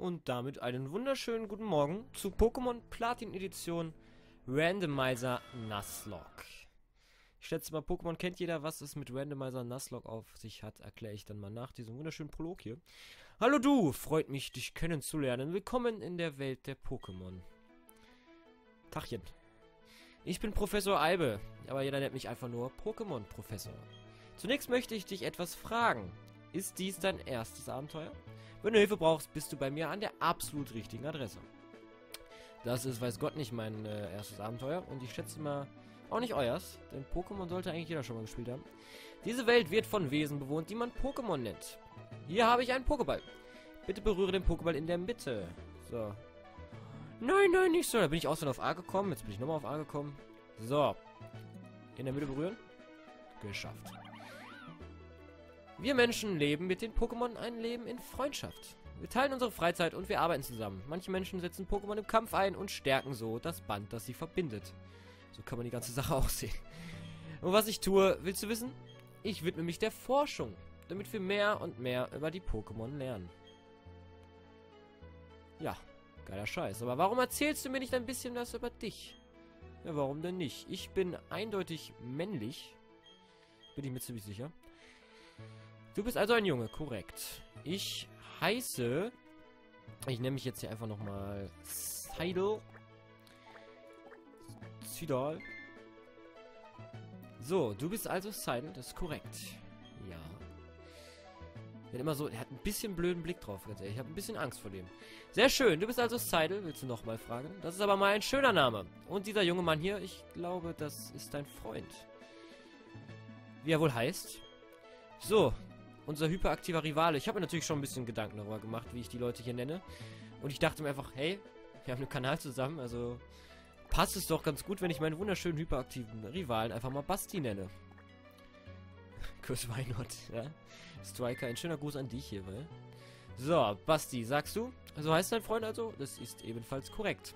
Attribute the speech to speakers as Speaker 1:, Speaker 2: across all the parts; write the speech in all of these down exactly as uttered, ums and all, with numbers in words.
Speaker 1: und damit einen wunderschönen guten Morgen zu Pokémon Platin Edition Randomizer Nuzlocke. Ich schätze mal, Pokémon kennt jeder, was es mit Randomizer Nuzlocke auf sich hat, erkläre ich dann mal nach diesem wunderschönen Prolog hier. Hallo du, freut mich, dich kennenzulernen. Willkommen in der Welt der Pokémon. Tachchen. Ich bin Professor Albe, aber jeder nennt mich einfach nur Pokémon-Professor. Zunächst möchte ich dich etwas fragen. Ist dies dein erstes Abenteuer? Wenn du Hilfe brauchst, bist du bei mir an der absolut richtigen Adresse. Das ist, weiß Gott, nicht mein äh, erstes Abenteuer und ich schätze mal auch nicht euers, denn Pokémon sollte eigentlich jeder schon mal gespielt haben. Diese Welt wird von Wesen bewohnt, die man Pokémon nennt. Hier habe ich einen Pokéball. Bitte berühre den Pokéball in der Mitte. So. Nein, nein, nicht so. Da bin ich außerdem auf A gekommen. Jetzt bin ich nochmal auf A gekommen. So. In der Mitte berühren. Geschafft. Wir Menschen leben mit den Pokémon ein Leben in Freundschaft. Wir teilen unsere Freizeit und wir arbeiten zusammen. Manche Menschen setzen Pokémon im Kampf ein und stärken so das Band, das sie verbindet. So kann man die ganze Sache aussehen. Und was ich tue, willst du wissen? Ich widme mich der Forschung, damit wir mehr und mehr über die Pokémon lernen. Ja, geiler Scheiß. Aber warum erzählst du mir nicht ein bisschen was über dich? Ja, warum denn nicht? Ich bin eindeutig männlich. Bin ich mir ziemlich sicher. Du bist also ein Junge, korrekt. Ich heiße... Ich nenne mich jetzt hier einfach nochmal Seidel. Seidel. So, du bist also Seidel, das ist korrekt. Ja. Wenn immer so, er hat ein bisschen blöden Blick drauf, ganz ehrlich. Ich habe ein bisschen Angst vor dem. Sehr schön, du bist also Seidel, willst du nochmal fragen? Das ist aber mal ein schöner Name. Und dieser junge Mann hier, ich glaube, das ist dein Freund. Wie er wohl heißt? So, unser hyperaktiver Rivale. Ich habe mir natürlich schon ein bisschen Gedanken darüber gemacht, wie ich die Leute hier nenne. Und ich dachte mir einfach, hey, wir haben einen Kanal zusammen, also passt es doch ganz gut, wenn ich meinen wunderschönen hyperaktiven Rivalen einfach mal Basti nenne. Kuss Weinot, ja. Striker, ein schöner Gruß an dich hier, weil. So, Basti, sagst du? So heißt dein Freund also? Das ist ebenfalls korrekt.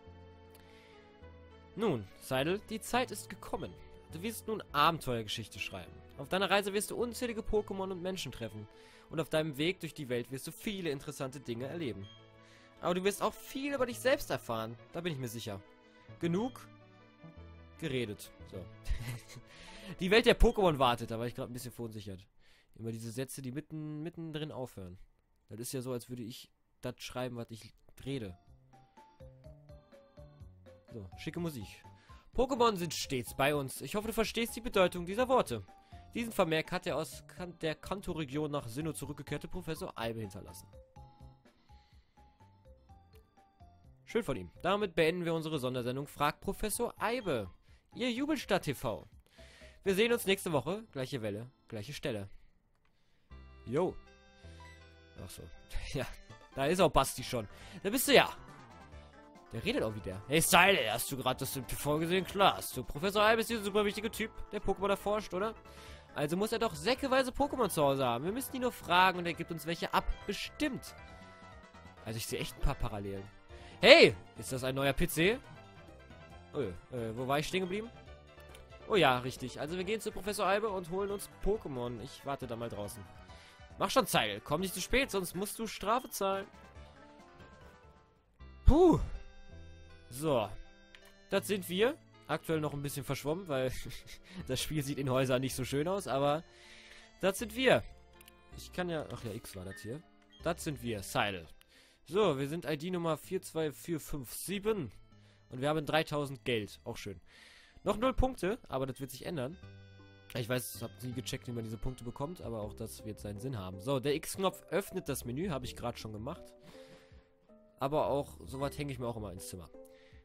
Speaker 1: Nun, Seidel, die Zeit ist gekommen. Du wirst nun Abenteuergeschichte schreiben. Auf deiner Reise wirst du unzählige Pokémon und Menschen treffen. Und auf deinem Weg durch die Welt wirst du viele interessante Dinge erleben. Aber du wirst auch viel über dich selbst erfahren. Da bin ich mir sicher. Genug geredet. So. Die Welt der Pokémon wartet. Da war ich gerade ein bisschen verunsichert. Immer diese Sätze, die mitten, mittendrin aufhören. Das ist ja so, als würde ich das schreiben, was ich rede. So, schicke Musik. Pokémon sind stets bei uns. Ich hoffe, du verstehst die Bedeutung dieser Worte. Diesen Vermerk hat der aus kan der Kanto-Region nach Sinnoh zurückgekehrte Professor Albe hinterlassen. Schön von ihm. Damit beenden wir unsere Sondersendung Frag Professor Albe. Ihr Jubelstadt T V. Wir sehen uns nächste Woche. Gleiche Welle, gleiche Stelle. Jo. Ach so. Ja, da ist auch Basti schon. Da bist du ja. Der redet auch wieder. Hey Seidel, hast du gerade das im T V gesehen? Klar, hast du. Professor Albe ist dieser super wichtige Typ, der Pokémon erforscht, oder? Also muss er doch säckeweise Pokémon zu Hause haben. Wir müssen ihn nur fragen und er gibt uns welche ab. Bestimmt. Also ich sehe echt ein paar Parallelen. Hey, ist das ein neuer P C? Oh, äh, wo war ich stehen geblieben? Oh ja, richtig. Also wir gehen zu Professor Albe und holen uns Pokémon. Ich warte da mal draußen. Mach schon, Seidel. Komm nicht zu spät, sonst musst du Strafe zahlen. Puh. So. Das sind wir. Aktuell noch ein bisschen verschwommen, weil das Spiel sieht in Häusern nicht so schön aus, aber das sind wir. Ich kann ja... Ach ja, X war das hier. Das sind wir, Seidel. So, wir sind I D Nummer vier zwei vier fünf sieben. Und wir haben dreitausend Geld. Auch schön. Noch null Punkte, aber das wird sich ändern. Ich weiß, ich habe nie gecheckt, wie man diese Punkte bekommt, aber auch das wird seinen Sinn haben. So, der X-Knopf öffnet das Menü, habe ich gerade schon gemacht. Aber auch, sowas hänge ich mir auch immer ins Zimmer.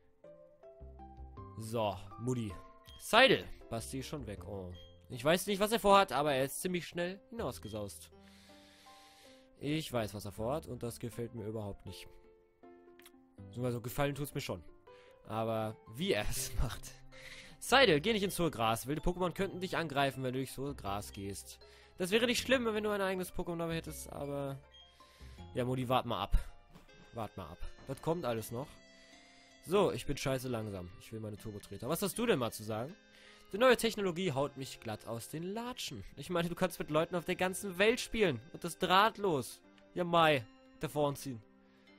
Speaker 1: So, Mutti. Seidel. Basti ist schon weg. Oh. Ich weiß nicht, was er vorhat, aber er ist ziemlich schnell hinausgesaust. Ich weiß, was er vorhat und das gefällt mir überhaupt nicht. Also gefallen tut es mir schon. Aber wie er es macht. Seidel, geh nicht ins hohe Gras. Wilde Pokémon könnten dich angreifen, wenn du durchs hohe Gras gehst. Das wäre nicht schlimm, wenn du ein eigenes Pokémon hättest, aber... Ja, Mutti, wart mal ab. Wart mal ab. Das kommt alles noch. So, ich bin scheiße langsam. Ich will meine Turbotreter. Was hast du denn mal zu sagen? Die neue Technologie haut mich glatt aus den Latschen. Ich meine, du kannst mit Leuten auf der ganzen Welt spielen. Und das drahtlos. Ja, Mai. Davor ziehen.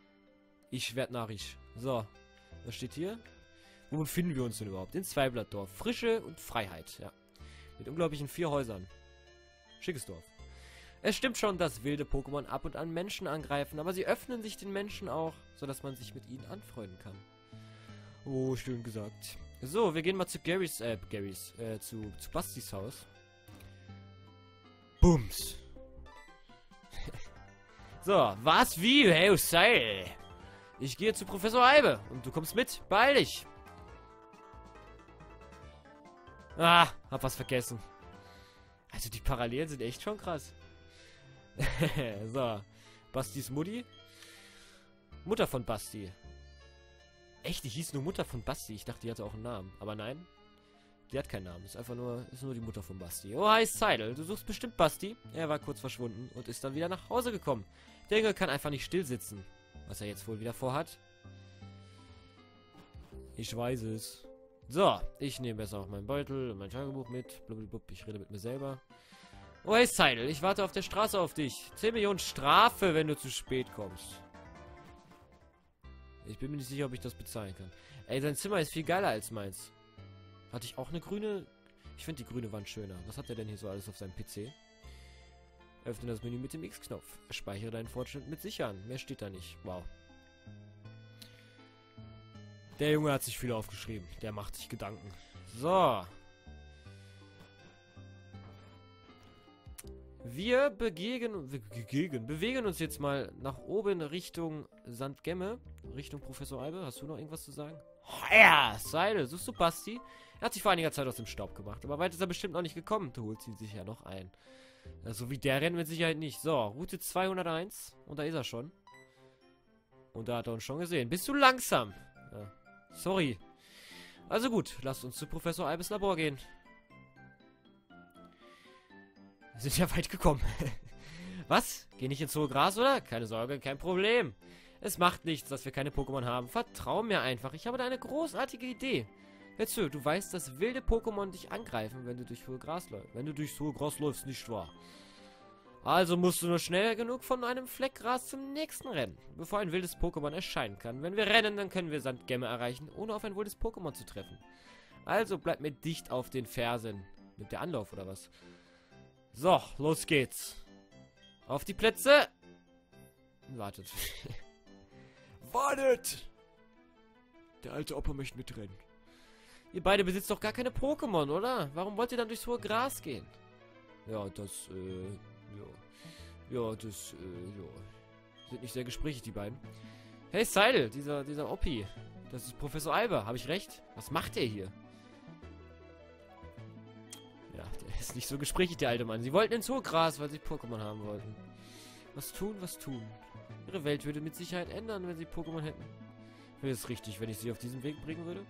Speaker 1: Ich werd narrisch. So. Was steht hier? Wo befinden wir uns denn überhaupt? In Zweiblattdorf. Frische und Freiheit, ja. Mit unglaublichen vier Häusern. Schickes Dorf. Es stimmt schon, dass wilde Pokémon ab und an Menschen angreifen, aber sie öffnen sich den Menschen auch, sodass man sich mit ihnen anfreunden kann. Oh, schön gesagt. So, wir gehen mal zu Garys, äh, Garys, äh, zu, zu Bastis Haus. Bums. So, was, wie? Hey, Seil. Ich gehe zu Professor Eibe und du kommst mit. Beeil dich. Ah, hab was vergessen. Also die Parallelen sind echt schon krass. So, Bastis Mutti. Mutter von Basti. Echt, die hieß nur Mutter von Basti. Ich dachte, die hatte auch einen Namen. Aber nein, die hat keinen Namen. Ist einfach nur, ist nur die Mutter von Basti. Oh, heißt Seidel. Du suchst bestimmt Basti. Er war kurz verschwunden und ist dann wieder nach Hause gekommen. Der Junge kann einfach nicht still sitzen. Was er jetzt wohl wieder vorhat. Ich weiß es. So, ich nehme besser auch meinen Beutel und mein Tagebuch mit. Blub, ich rede mit mir selber. Oh, hey Seidel, ich warte auf der Straße auf dich. zehn Millionen Strafe, wenn du zu spät kommst. Ich bin mir nicht sicher, ob ich das bezahlen kann. Ey, sein Zimmer ist viel geiler als meins. Hatte ich auch eine grüne? Ich finde die grüne Wand schöner. Was hat er denn hier so alles auf seinem P C? Öffne das Menü mit dem X-Knopf. Speichere deinen Fortschritt mit Sichern. Mehr steht da nicht. Wow. Der Junge hat sich viel aufgeschrieben. Der macht sich Gedanken. So. Wir begegnen, wir begegnen, bewegen uns jetzt mal nach oben Richtung Sankt Gemme. Richtung Professor Eibe. Hast du noch irgendwas zu sagen? Oh, ja, Seidel. Suchst du Basti? Er hat sich vor einiger Zeit aus dem Staub gemacht. Aber weit ist er bestimmt noch nicht gekommen. Du holst ihn sicher noch ein. Also wie der rennt mit Sicherheit nicht. So, Route zweihunderteins. Und da ist er schon. Und da hat er uns schon gesehen. Bist du langsam? Ja. Sorry. Also gut, lasst uns zu Professor Eibes Labor gehen. Wir sind ja weit gekommen. Was? Geh nicht ins hohe Gras, oder? Keine Sorge, kein Problem. Es macht nichts, dass wir keine Pokémon haben. Vertrau mir einfach. Ich habe da eine großartige Idee. Hör zu, du weißt, dass wilde Pokémon dich angreifen, wenn du durch hohe Gras läufst. Wenn du durchs hohe Gras läufst, nicht wahr? Also musst du nur schnell genug von einem Fleck Gras zum nächsten rennen, bevor ein wildes Pokémon erscheinen kann. Wenn wir rennen, dann können wir Sankt Gemme erreichen, ohne auf ein wildes Pokémon zu treffen. Also bleib mir dicht auf den Fersen. Mit der Anlauf, oder was? So, los geht's. Auf die Plätze. Wartet. Wartet! Der alte Opa möchte mitrennen. Ihr beide besitzt doch gar keine Pokémon, oder? Warum wollt ihr dann durchs hohe Gras gehen? Ja, das, äh, ja. Ja, das, äh, ja. Sind nicht sehr gesprächig, die beiden. Hey, Seidel, dieser, dieser Oppi. Das ist Professor Eibe, habe ich recht? Was macht der hier? Ja, der ist nicht so gesprächig, der alte Mann. Sie wollten ins hohe Gras, weil sie Pokémon haben wollten. Was tun, was tun? Ihre Welt würde mit Sicherheit ändern, wenn sie Pokémon hätten. Wäre es richtig, wenn ich sie auf diesen Weg bringen würde?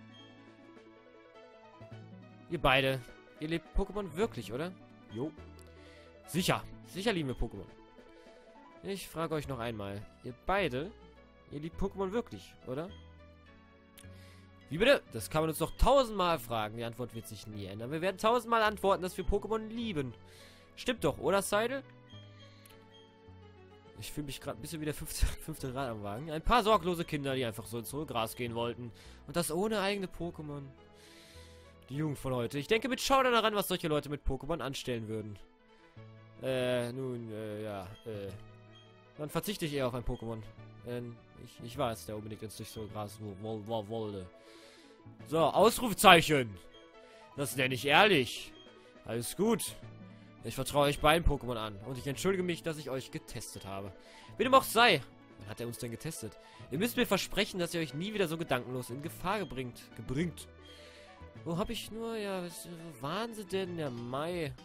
Speaker 1: Ihr beide, ihr lebt Pokémon wirklich, oder? Jo. Sicher, sicher lieben wir Pokémon. Ich frage euch noch einmal, ihr beide, ihr liebt Pokémon wirklich, oder? Wie bitte? Das kann man uns doch tausendmal fragen. Die Antwort wird sich nie ändern. Wir werden tausendmal antworten, dass wir Pokémon lieben. Stimmt doch, oder, Seidel? Ich fühle mich gerade ein bisschen wie der fünfte, fünfte Rad am Wagen. Ein paar sorglose Kinder, die einfach so ins hohe Gras gehen wollten. Und das ohne eigene Pokémon. Die Jugend von heute. Ich denke mit Schaudern daran, was solche Leute mit Pokémon anstellen würden. Äh, nun, äh, ja, äh. Dann verzichte ich eher auf ein Pokémon. Ähm, ich, ich war es, der unbedingt ins durch so Gras wollte. So, Ausrufezeichen. Das nenne ich ehrlich. Alles gut. Ich vertraue euch beiden Pokémon an. Und ich entschuldige mich, dass ich euch getestet habe. Wie dem auch sei. Wann hat er uns denn getestet? Ihr müsst mir versprechen, dass ihr euch nie wieder so gedankenlos in Gefahr gebringt. Gebringt. Wo hab ich nur? Ja, was, wo waren sie denn? Der Mai.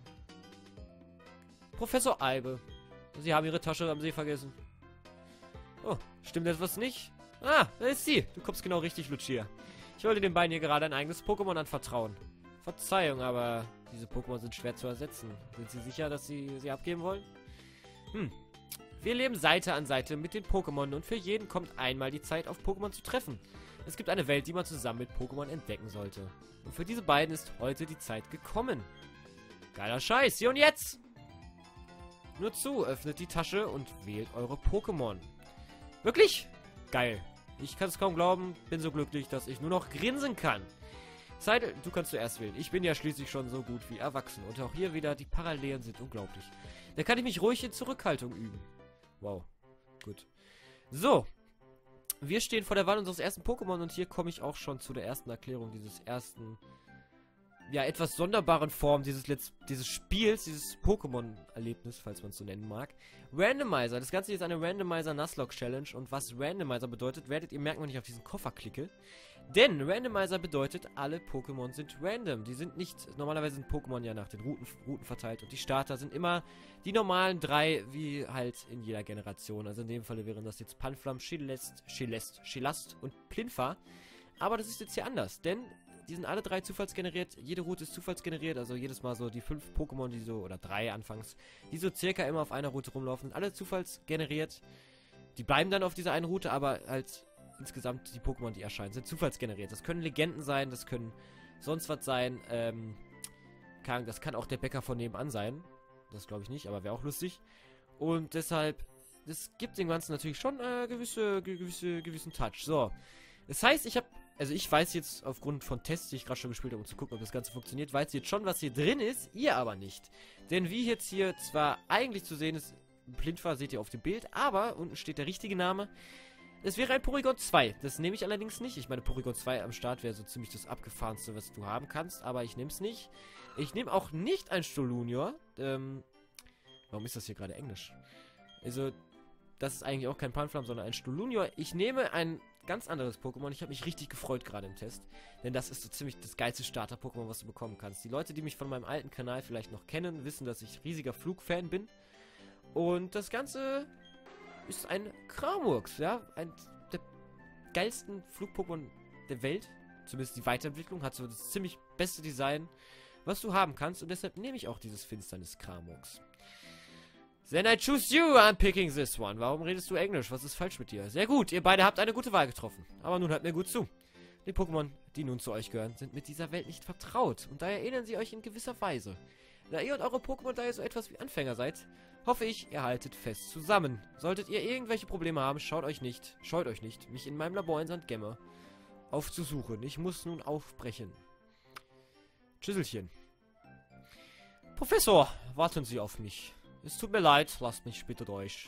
Speaker 1: Professor Eibe. Sie haben ihre Tasche am See vergessen. Oh, stimmt etwas nicht? Ah, da ist sie. Du kommst genau richtig, Lucia. Ich wollte den beiden hier gerade ein eigenes Pokémon anvertrauen. Verzeihung, aber diese Pokémon sind schwer zu ersetzen. Sind Sie sicher, dass Sie sie abgeben wollen? Hm. Wir leben Seite an Seite mit den Pokémon und für jeden kommt einmal die Zeit, auf Pokémon zu treffen. Es gibt eine Welt, die man zusammen mit Pokémon entdecken sollte. Und für diese beiden ist heute die Zeit gekommen. Geiler Scheiß. Hier und jetzt! Nur zu, öffnet die Tasche und wählt eure Pokémon. Wirklich? Geil. Ich kann es kaum glauben, bin so glücklich, dass ich nur noch grinsen kann. Seidel, du kannst zuerst wählen. Ich bin ja schließlich schon so gut wie erwachsen. Und auch hier wieder, die Parallelen sind unglaublich. Da kann ich mich ruhig in Zurückhaltung üben. Wow. Gut. So. Wir stehen vor der Wahl unseres ersten Pokémon und hier komme ich auch schon zu der ersten Erklärung dieses ersten, ja, etwas sonderbaren Form dieses, Letz dieses Spiels, dieses Pokémon-Erlebnis, falls man es so nennen mag. Randomizer. Das Ganze hier ist eine Randomizer-Nuzlocke-Challenge und was Randomizer bedeutet, werdet ihr merken, wenn ich auf diesen Koffer klicke. Denn Randomizer bedeutet, alle Pokémon sind random. Die sind nicht, normalerweise sind Pokémon ja nach den Routen, Routen verteilt und die Starter sind immer die normalen drei, wie halt in jeder Generation. Also in dem Fall wären das jetzt Panflam, Chilest, Chilest, Chilast und Plinfa. Aber das ist jetzt hier anders, denn die sind alle drei zufallsgeneriert. Jede Route ist zufallsgeneriert, also jedes Mal so die fünf Pokémon, die so, oder drei anfangs, die so circa immer auf einer Route rumlaufen, alle zufallsgeneriert. Die bleiben dann auf dieser einen Route, aber halt insgesamt die Pokémon, die erscheinen, sind zufallsgeneriert. Das können Legenden sein, das können sonst was sein. Ähm, kann, das kann auch der Bäcker von nebenan sein. Das glaube ich nicht, aber wäre auch lustig. Und deshalb, das gibt dem Ganzen natürlich schon äh, gewisse, gewisse, gewissen Touch. So, das heißt, ich habe, also ich weiß jetzt aufgrund von Tests, die ich gerade schon gespielt habe, um zu gucken, ob das Ganze funktioniert, weiß jetzt schon, was hier drin ist, ihr aber nicht. Denn wie jetzt hier zwar eigentlich zu sehen ist, Plinfa seht ihr auf dem Bild, aber unten steht der richtige Name. Es wäre ein Porygon zwei. Das nehme ich allerdings nicht. Ich meine, Porygon zwei am Start wäre so ziemlich das abgefahrenste, was du haben kannst. Aber ich nehme es nicht. Ich nehme auch nicht ein Stolunior. Ähm, warum ist das hier gerade Englisch? Also, das ist eigentlich auch kein Panflam, sondern ein Stolunior. Ich nehme ein ganz anderes Pokémon. Ich habe mich richtig gefreut gerade im Test. Denn das ist so ziemlich das geilste Starter-Pokémon, was du bekommen kannst. Die Leute, die mich von meinem alten Kanal vielleicht noch kennen, wissen, dass ich riesiger Flugfan bin. Und das Ganze ist ein Kramux, ja, ein der geilsten Flug-Pokémon der Welt, zumindest die Weiterentwicklung, hat so das ziemlich beste Design, was du haben kannst, und deshalb nehme ich auch dieses Finsternis Kramux. Then I choose you, I'm picking this one. Warum redest du Englisch? Was ist falsch mit dir? Sehr gut, ihr beide habt eine gute Wahl getroffen, aber nun hört mir gut zu. Die Pokémon, die nun zu euch gehören, sind mit dieser Welt nicht vertraut, und daher erinnern sie euch in gewisser Weise. Da ihr und eure Pokémon daher so etwas wie Anfänger seid, hoffe ich, ihr haltet fest zusammen. Solltet ihr irgendwelche Probleme haben, schaut euch nicht, scheut euch nicht, mich in meinem Labor in Sankt Gemme aufzusuchen. Ich muss nun aufbrechen. Tschüsselchen. Professor, warten Sie auf mich. Es tut mir leid, lasst mich bitte durch.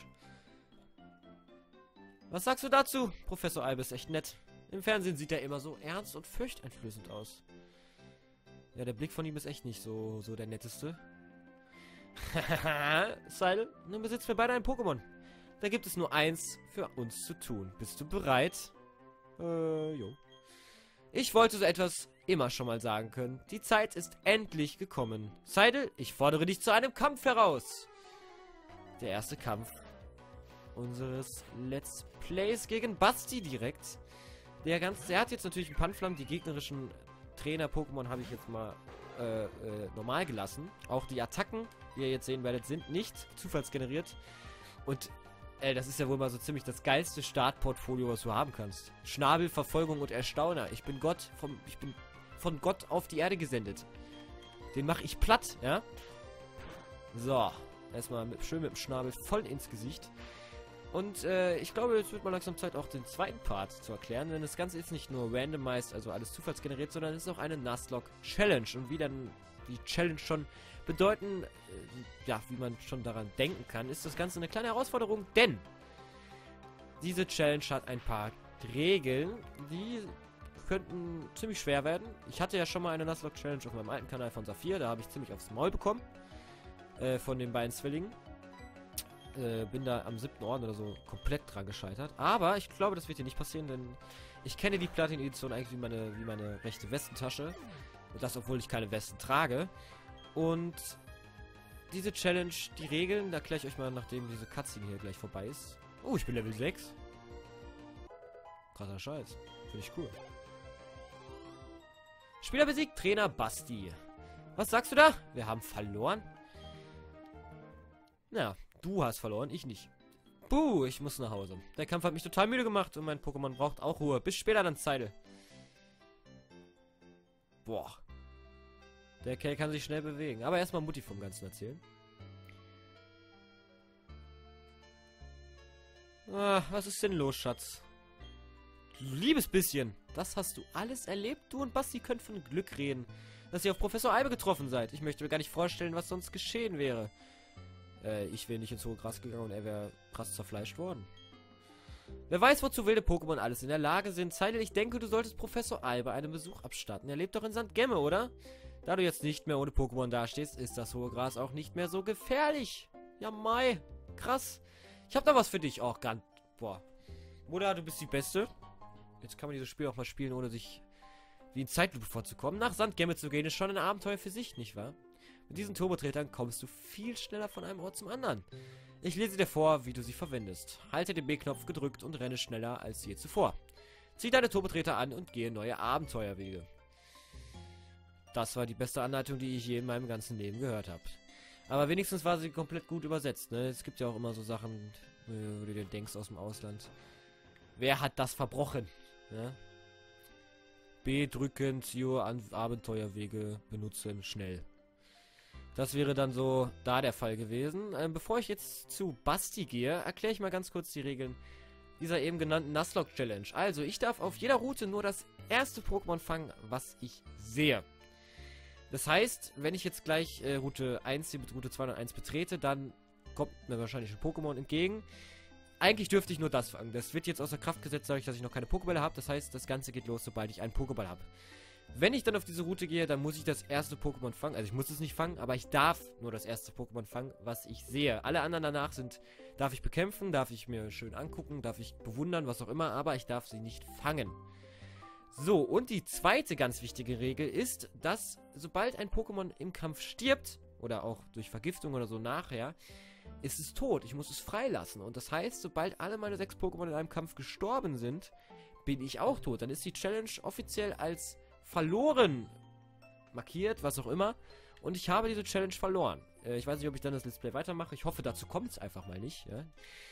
Speaker 1: Was sagst du dazu? Professor Albe ist echt nett. Im Fernsehen sieht er immer so ernst und furchteinflößend aus. Ja, der Blick von ihm ist echt nicht so, so der netteste. Hahaha, Seidel, nun besitzen wir beide ein Pokémon. Da gibt es nur eins für uns zu tun. Bist du bereit? Äh, jo. Ich wollte so etwas immer schon mal sagen können. Die Zeit ist endlich gekommen. Seidel, ich fordere dich zu einem Kampf heraus. Der erste Kampf unseres Let's Plays gegen Basti direkt. Der ganz, der hat jetzt natürlich einen Panflam. Die gegnerischen Trainer-Pokémon habe ich jetzt mal äh, äh, normal gelassen. Auch die Attacken, wie ihr jetzt sehen werdet, sind nicht zufallsgeneriert. Und äh, das ist ja wohl mal so ziemlich das geilste Startportfolio, was du haben kannst. Schnabel, Verfolgung und Erstauner. Ich bin Gott vom, ich bin von Gott auf die Erde gesendet. Den mache ich platt, ja? So. Erstmal mit, schön mit dem Schnabel voll ins Gesicht. Und äh, ich glaube, es wird mal langsam Zeit, auch den zweiten Part zu erklären, denn das Ganze ist nicht nur randomized, also alles zufallsgeneriert, sondern es ist auch eine Nuzlocke Challenge. Und wie dann die Challenge schon bedeuten, äh, ja, wie man schon daran denken kann, ist das Ganze eine kleine Herausforderung, denn diese Challenge hat ein paar Regeln, die könnten ziemlich schwer werden. Ich hatte ja schon mal eine Nuzlocke Challenge auf meinem alten Kanal von Saphir, da habe ich ziemlich aufs Maul bekommen, äh, von den beiden Zwillingen. Bin da am siebten Orden oder so komplett dran gescheitert. Aber ich glaube, das wird hier nicht passieren, denn ich kenne die Platin-Edition eigentlich wie meine, wie meine rechte Westentasche. Und das, obwohl ich keine Westen trage. Und diese Challenge, die Regeln, da erkläre ich euch mal, nachdem diese Cutscene hier gleich vorbei ist. Oh, ich bin Level sechs. Krasser Scheiß. Finde ich cool. Spieler besiegt, Trainer Basti. Was sagst du da? Wir haben verloren. Naja. Du hast verloren, ich nicht. Buh, ich muss nach Hause. Der Kampf hat mich total müde gemacht und mein Pokémon braucht auch Ruhe. Bis später dann, Seidel. Boah. Der Kerl kann sich schnell bewegen. Aber erstmal Mutti vom Ganzen erzählen. Ah, was ist denn los, Schatz? liebes bisschen. Das hast du alles erlebt? Du und Basti könnt von Glück reden, dass ihr auf Professor Albe getroffen seid. Ich möchte mir gar nicht vorstellen, was sonst geschehen wäre. Äh, ich wäre nicht ins hohe Gras gegangen und er wäre krass zerfleischt worden. Wer weiß, wozu wilde Pokémon alles in der Lage sind. Seidel, ich denke, du solltest Professor Albe einen Besuch abstatten. Er lebt doch in Sankt Gemme, oder? Da du jetzt nicht mehr ohne Pokémon dastehst, ist das hohe Gras auch nicht mehr so gefährlich. Ja, Mai. Krass. Ich hab da was für dich. Auch ganz... Boah. Mutter, du bist die Beste. Jetzt kann man dieses Spiel auch mal spielen, ohne sich wie in Zeitlupe vorzukommen. Nach Sankt Gemme zu gehen, ist schon ein Abenteuer für sich, nicht wahr? Mit diesen Turbotretern kommst du viel schneller von einem Ort zum anderen. Ich lese dir vor, wie du sie verwendest. Halte den B-Knopf gedrückt und renne schneller als je zuvor. Zieh deine Turbotreter an und gehe neue Abenteuerwege. Das war die beste Anleitung, die ich je in meinem ganzen Leben gehört habe. Aber wenigstens war sie komplett gut übersetzt, ne? Es gibt ja auch immer so Sachen, wo du dir denkst aus dem Ausland. Wer hat das verbrochen? Ja? B drücken, ziehe an Abenteuerwege benutzen, schnell. Das wäre dann so da der Fall gewesen. Ähm, bevor ich jetzt zu Basti gehe, erkläre ich mal ganz kurz die Regeln dieser eben genannten Nuzlocke Challenge. Also, ich darf auf jeder Route nur das erste Pokémon fangen, was ich sehe. Das heißt, wenn ich jetzt gleich äh, Route eins, die mit Route zweihunderteins betrete, dann kommt mir wahrscheinlich ein Pokémon entgegen. Eigentlich dürfte ich nur das fangen. Das wird jetzt außer Kraft gesetzt, dadurch, dass ich noch keine Pokébälle habe. Das heißt, das Ganze geht los, sobald ich einen Pokéball habe. Wenn ich dann auf diese Route gehe, dann muss ich das erste Pokémon fangen. Also ich muss es nicht fangen, aber ich darf nur das erste Pokémon fangen, was ich sehe. Alle anderen danach sind, darf ich bekämpfen, darf ich mir schön angucken, darf ich bewundern, was auch immer, aber ich darf sie nicht fangen. So, und die zweite ganz wichtige Regel ist, dass sobald ein Pokémon im Kampf stirbt, oder auch durch Vergiftung oder so nachher, ist es tot. Ich muss es freilassen. Und das heißt, sobald alle meine sechs Pokémon in einem Kampf gestorben sind, bin ich auch tot. Dann ist die Challenge offiziell als verloren markiert, was auch immer. Und ich habe diese Challenge verloren. Äh, ich weiß nicht, ob ich dann das Let's Play weitermache. Ich hoffe, dazu kommt es einfach mal nicht. Ja?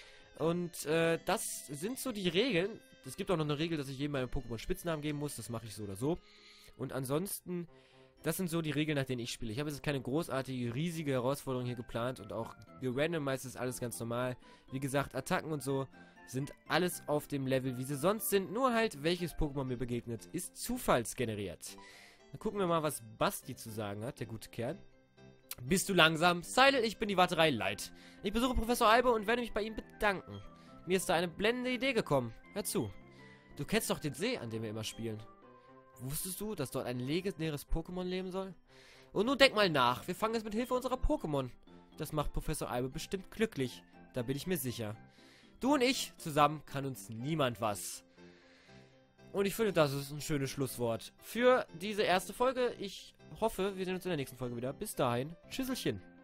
Speaker 1: Und äh, das sind so die Regeln. Es gibt auch noch eine Regel, dass ich jedem meinem Pokémon Spitznamen geben muss. Das mache ich so oder so. Und ansonsten, das sind so die Regeln, nach denen ich spiele. Ich habe jetzt keine großartige, riesige Herausforderung hier geplant. Und auch gerandomized ist alles ganz normal. Wie gesagt, Attacken und so sind alles auf dem Level, wie sie sonst sind. Nur halt, welches Pokémon mir begegnet, ist zufallsgeneriert. Dann gucken wir mal, was Basti zu sagen hat, der gute Kerl. Bist du langsam? Seidel, ich bin die Warterei leid. Ich besuche Professor Albe und werde mich bei ihm bedanken. Mir ist da eine blendende Idee gekommen. Hör zu. Du kennst doch den See, an dem wir immer spielen. Wusstest du, dass dort ein legendäres Pokémon leben soll? Und nun denk mal nach. Wir fangen es mit Hilfe unserer Pokémon. Das macht Professor Albe bestimmt glücklich. Da bin ich mir sicher. Du und ich zusammen kann uns niemand was. Und ich finde, das ist ein schönes Schlusswort für diese erste Folge. Ich hoffe, wir sehen uns in der nächsten Folge wieder. Bis dahin. Tschüsselchen.